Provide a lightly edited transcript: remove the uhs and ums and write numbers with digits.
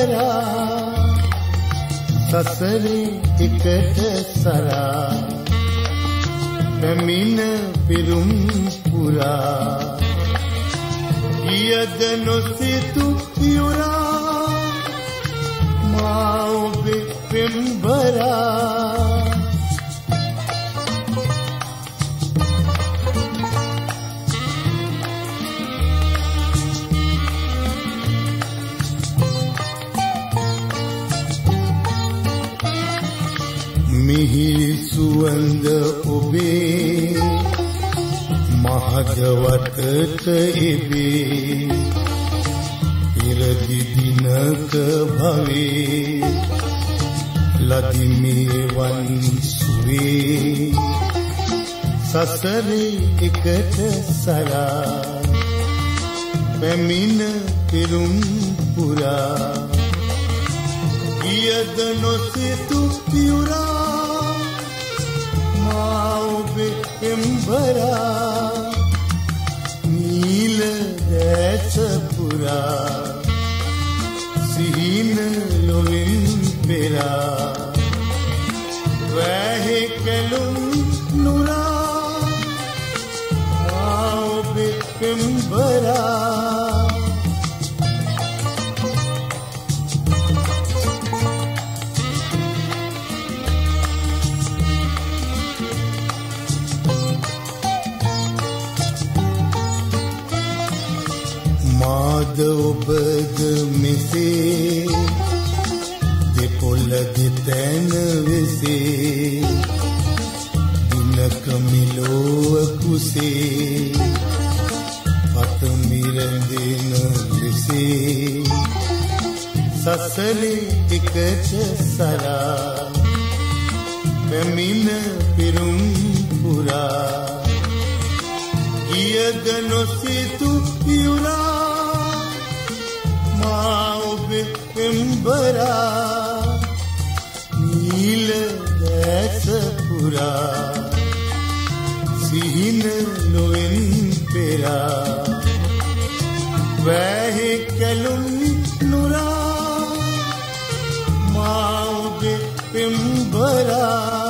පෙම්බරා සසරේ එකට සරා පැමිණ පිරුම් පුරා ගියද නොසිතු යුරා මා ඔබේ පෙම්බරා මිහිරි සුවඳ ඔබේ මහදවතට එබේ ඉරදි දිනක භවේ ලදිමේ වන් සුවේ සසරේ එකට සරා පැමිණ පෙරුම් පුරා ගියද නොසිතු යුරා මා ඔබේ පෙම්බරා නීල දැස පුරා සිහින ලොවින් පෙරා වැහි කැලුම් නුරා මා ඔබේ පෙම්බරා මාද ඔබද මෙසේ දෙපොළ දෙතැන වෙසේ දිනක මිලෝව කුසේ පතමිරඳෙන ලෙසේ සසරේ එකට සරා පැමිණ පිරුම් පුරා ගියද නොසිතු යුරා මා ඔබේ පෙම්බරා නීල දැස පුරා සිහින ලොවෙන් පෙරා වැහි කැලුම් නුරා මා ඔබේ පෙම්බරා